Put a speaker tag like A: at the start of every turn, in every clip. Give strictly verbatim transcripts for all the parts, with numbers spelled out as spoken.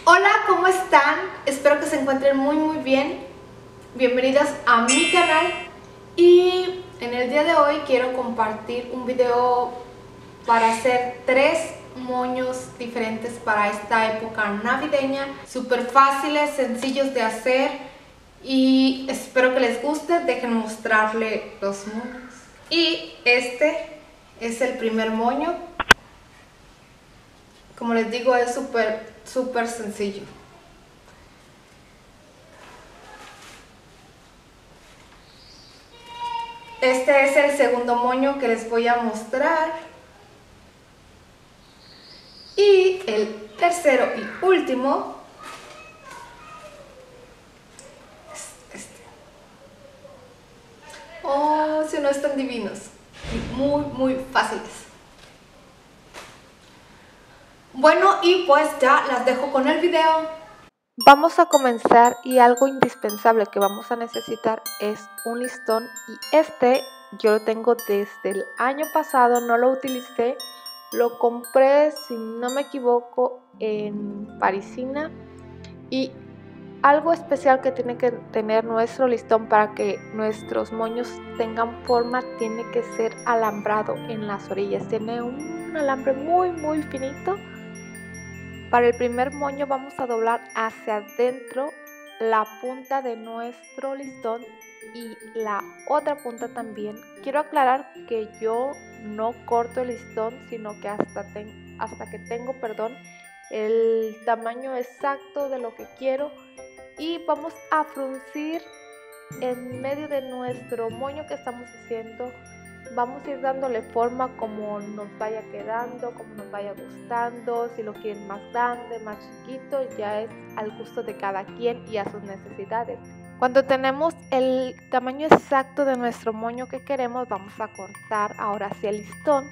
A: Hola, ¿cómo están? Espero que se encuentren muy muy bien. Bienvenidos a mi canal y en el día de hoy quiero compartir un video para hacer tres moños diferentes para esta época navideña. Súper fáciles, sencillos de hacer y espero que les guste. Déjenme mostrarle los moños. Y este es el primer moño. Como les digo, es súper súper sencillo. Este es el segundo moño que les voy a mostrar. Y el tercero y último es este. Oh, si no están divinos. Y muy, muy fáciles. Bueno, y pues ya las dejo con el video. Vamos a comenzar y algo indispensable que vamos a necesitar es un listón y este yo lo tengo desde el año pasado, no lo utilicé, lo compré si no me equivoco en Parisina y algo especial que tiene que tener nuestro listón para que nuestros moños tengan forma tiene que ser alambrado en las orillas, tiene un alambre muy muy finito. Para el primer moño vamos a doblar hacia adentro la punta de nuestro listón y la otra punta también. Quiero aclarar que yo no corto el listón, sino que hasta, ten, hasta que tengo perdón, el tamaño exacto de lo que quiero. Y vamos a fruncir en medio de nuestro moño que estamos haciendo. Vamos a ir dándole forma como nos vaya quedando, como nos vaya gustando. Si lo quieren más grande, más chiquito, ya es al gusto de cada quien y a sus necesidades. Cuando tenemos el tamaño exacto de nuestro moño que queremos, vamos a cortar ahora sí el listón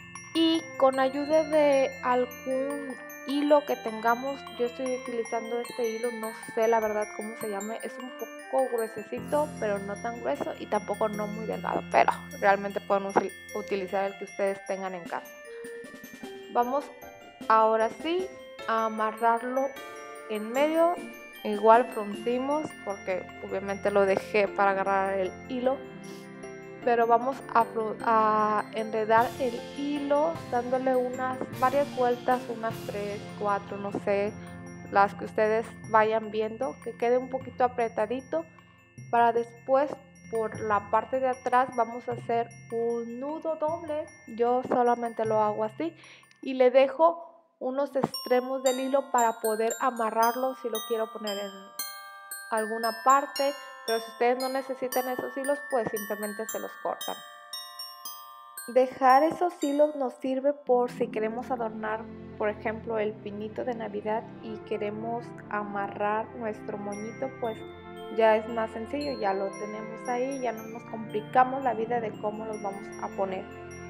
A: y con ayuda de algún hilo que tengamos, yo estoy utilizando este hilo, no sé la verdad cómo se llame, es un poco gruesecito pero no tan grueso y tampoco no muy delgado, pero realmente pueden utilizar el que ustedes tengan en casa. Vamos ahora sí a amarrarlo en medio, igual fruncimos porque obviamente lo dejé para agarrar el hilo. Pero vamos a, a enredar el hilo dándole unas varias vueltas, unas tres, cuatro, no sé, las que ustedes vayan viendo, que quede un poquito apretadito para después por la parte de atrás vamos a hacer un nudo doble. Yo solamente lo hago así y le dejo unos extremos del hilo para poder amarrarlo si lo quiero poner en alguna parte. Pero si ustedes no necesitan esos hilos, pues simplemente se los cortan. Dejar esos hilos nos sirve por si queremos adornar, por ejemplo, el pinito de Navidad y queremos amarrar nuestro moñito, pues ya es más sencillo, ya lo tenemos ahí, ya no nos complicamos la vida de cómo los vamos a poner.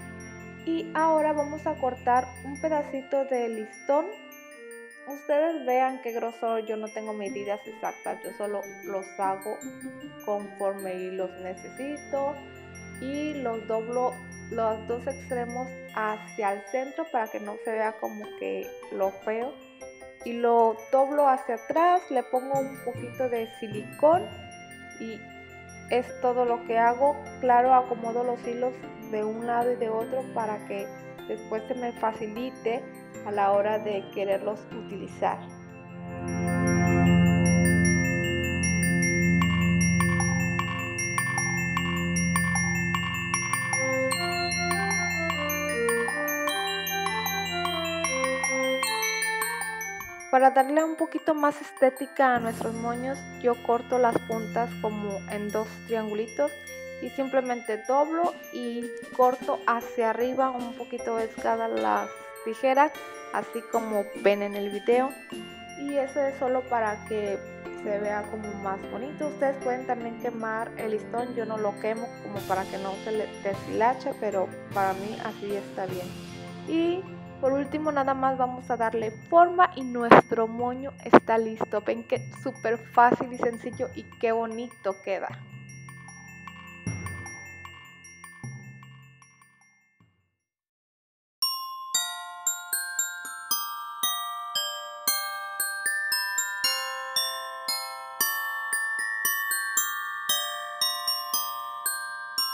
A: Y ahora vamos a cortar un pedacito de listón. Ustedes vean qué grosor, yo no tengo medidas exactas, yo solo los hago conforme los necesito y los doblo los dos extremos hacia el centro para que no se vea como que lo feo y lo doblo hacia atrás, le pongo un poquito de silicón y es todo lo que hago. Claro, acomodo los hilos de un lado y de otro para que después se me facilite a la hora de quererlos utilizar. Para darle un poquito más estética a nuestros moños, yo corto las puntas como en dos triangulitos y simplemente doblo y corto hacia arriba un poquito desgadas las tijeras, así como ven en el video. Y eso es solo para que se vea como más bonito. Ustedes pueden también quemar el listón, yo no lo quemo como para que no se le deshilache, pero para mí así está bien. Y por último nada más vamos a darle forma y nuestro moño está listo. Ven que súper fácil y sencillo y qué bonito queda.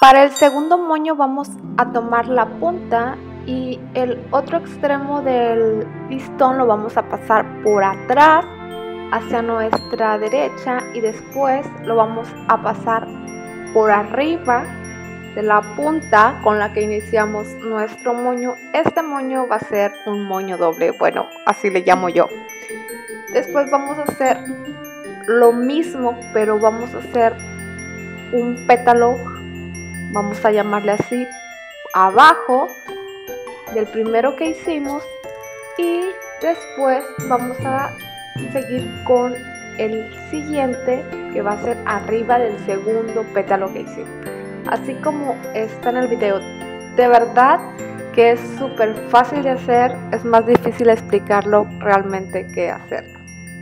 A: Para el segundo moño vamos a tomar la punta y el otro extremo del listón lo vamos a pasar por atrás hacia nuestra derecha y después lo vamos a pasar por arriba de la punta con la que iniciamos nuestro moño. Este moño va a ser un moño doble, bueno, así le llamo yo. Después vamos a hacer lo mismo, pero vamos a hacer un pétalo, vamos a llamarle así, abajo del primero que hicimos, y después vamos a seguir con el siguiente que va a ser arriba del segundo pétalo que hicimos, así como está en el video. De verdad que es súper fácil de hacer, es más difícil explicarlo realmente que hacerlo.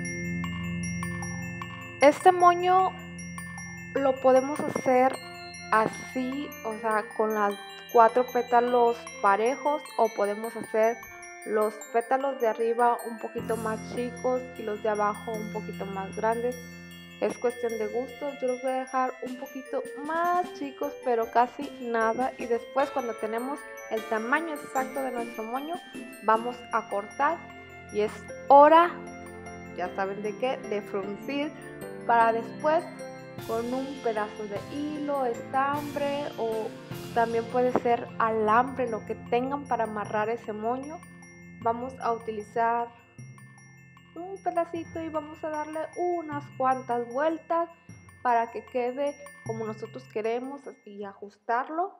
A: Este moño lo podemos hacer así, o sea, con las cuatro pétalos parejos, o podemos hacer los pétalos de arriba un poquito más chicos y los de abajo un poquito más grandes. Es cuestión de gusto. Yo los voy a dejar un poquito más chicos, pero casi nada, y después cuando tenemos el tamaño exacto de nuestro moño vamos a cortar y es hora, ya saben de qué, de fruncir, para después con un pedazo de hilo, estambre o también puede ser alambre, lo que tengan para amarrar ese moño. Vamos a utilizar un pedacito y vamos a darle unas cuantas vueltas para que quede como nosotros queremos y ajustarlo.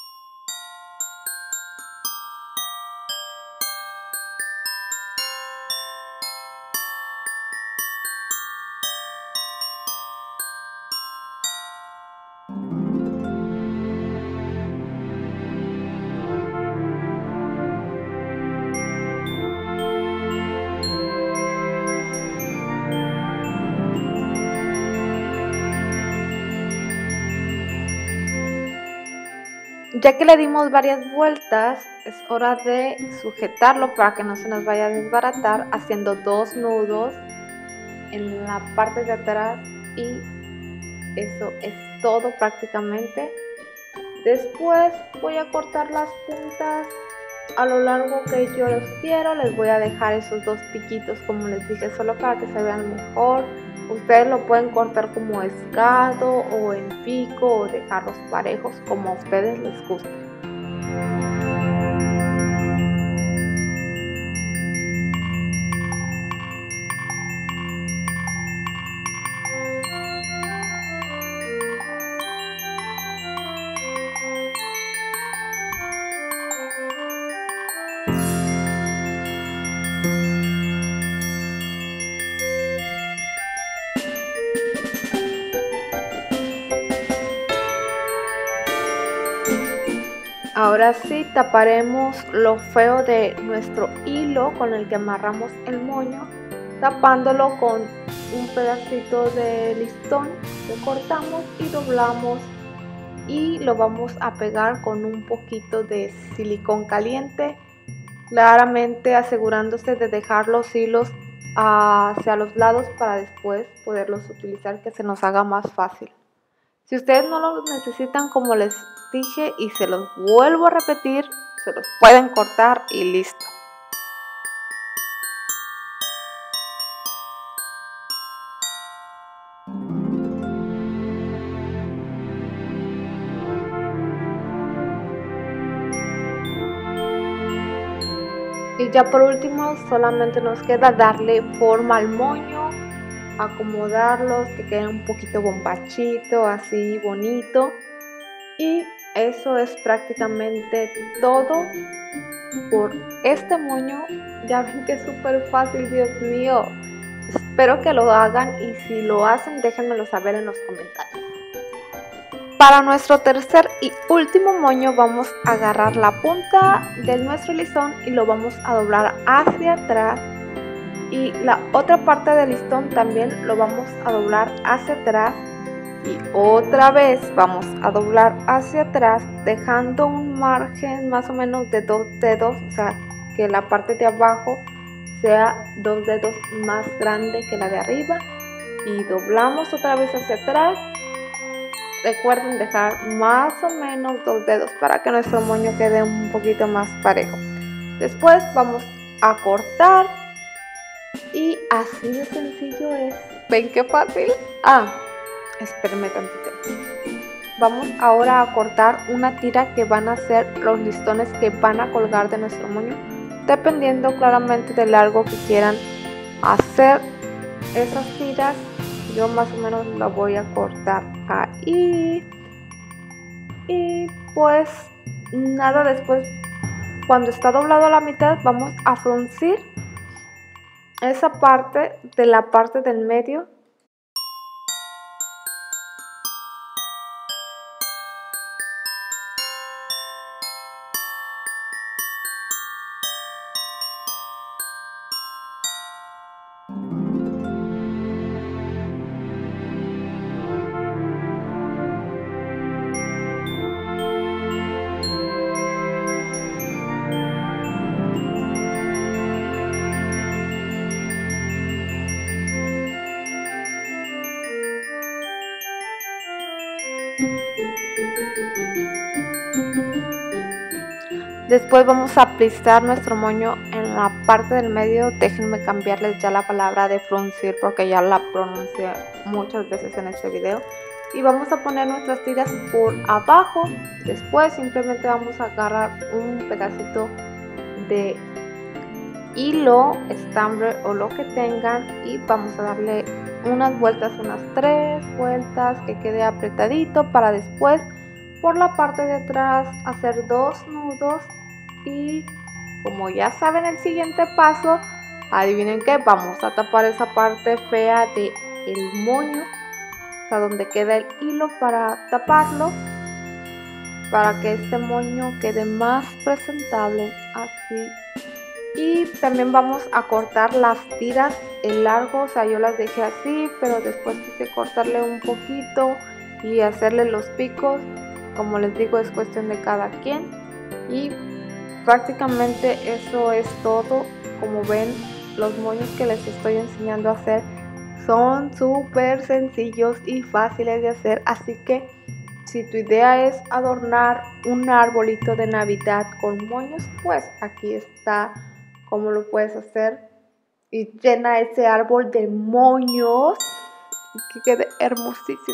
A: Ya que le dimos varias vueltas, es hora de sujetarlo para que no se nos vaya a desbaratar, haciendo dos nudos en la parte de atrás, y eso es todo prácticamente. Después voy a cortar las puntas a lo largo que yo los quiero. Les voy a dejar esos dos piquitos, como les dije, solo para que se vean mejor. Ustedes lo pueden cortar como escado o en pico o dejarlos parejos como a ustedes les guste. Ahora sí taparemos lo feo de nuestro hilo con el que amarramos el moño, tapándolo con un pedacito de listón que cortamos y doblamos, y lo vamos a pegar con un poquito de silicón caliente, claramente asegurándose de dejar los hilos hacia los lados para después poderlos utilizar, que se nos haga más fácil. Si ustedes no los necesitan, como les dije y se los vuelvo a repetir, se los pueden cortar y listo. Y ya por último solamente nos queda darle forma al moño, acomodarlos, que quede un poquito bombachito, así bonito, y eso es prácticamente todo por este moño. Ya ven que es súper fácil, Dios mío. Espero que lo hagan, y si lo hacen déjenmelo saber en los comentarios. Para nuestro tercer y último moño vamos a agarrar la punta de nuestro listón y lo vamos a doblar hacia atrás, y la otra parte del listón también lo vamos a doblar hacia atrás, y otra vez vamos a doblar hacia atrás, dejando un margen más o menos de dos dedos, o sea que la parte de abajo sea dos dedos más grande que la de arriba, y doblamos otra vez hacia atrás, recuerden dejar más o menos dos dedos para que nuestro moño quede un poquito más parejo. Después vamos a cortar y así de sencillo es. ¿Ven qué fácil? Ah, espérenme tantito. Vamos ahora a cortar una tira que van a ser los listones que van a colgar de nuestro moño, dependiendo claramente del largo que quieran hacer esas tiras. Yo más o menos la voy a cortar ahí. Y pues nada, después cuando está doblado a la mitad vamos a fruncir esa parte de la parte del medio. Después vamos a aplistar nuestro moño en la parte del medio. Déjenme cambiarles ya la palabra de fruncir porque ya la pronuncié muchas veces en este video. Y vamos a poner nuestras tiras por abajo. Después simplemente vamos a agarrar un pedacito de hilo, estambre o lo que tengan y vamos a darle unas vueltas, unas tres vueltas, que quede apretadito, para después por la parte de atrás hacer dos nudos. Y como ya saben el siguiente paso, adivinen qué, vamos a tapar esa parte fea de el moño, o sea donde queda el hilo, para taparlo, para que este moño quede más presentable, así. Y también vamos a cortar las tiras en largo, o sea yo las dejé así, pero después quise cortarle un poquito y hacerle los picos. Como les digo, es cuestión de cada quien. Y prácticamente eso es todo. Como ven, los moños que les estoy enseñando a hacer son súper sencillos y fáciles de hacer. Así que si tu idea es adornar un arbolito de Navidad con moños, pues aquí está cómo lo puedes hacer. Y llena ese árbol de moños y que quede hermosísimo.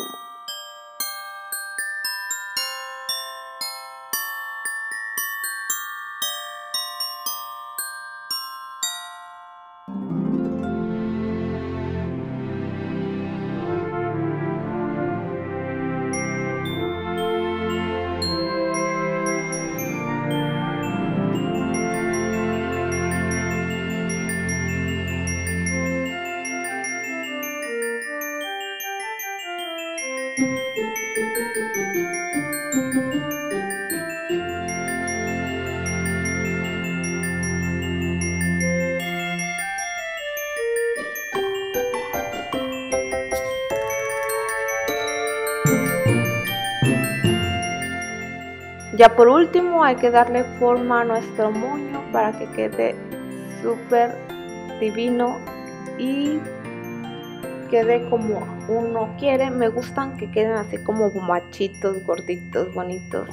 A: Ya por último hay que darle forma a nuestro moño para que quede súper divino y quede como uno quiere. Me gustan que queden así como machitos, gorditos, bonitos.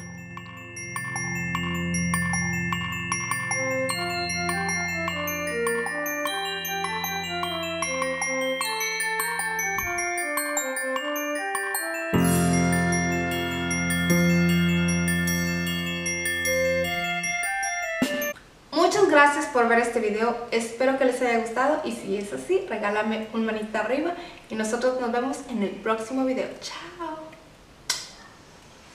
B: Muchas gracias por ver este video, espero que les haya gustado y si es así, regálame un manita arriba y nosotros nos vemos en el próximo video. Chao.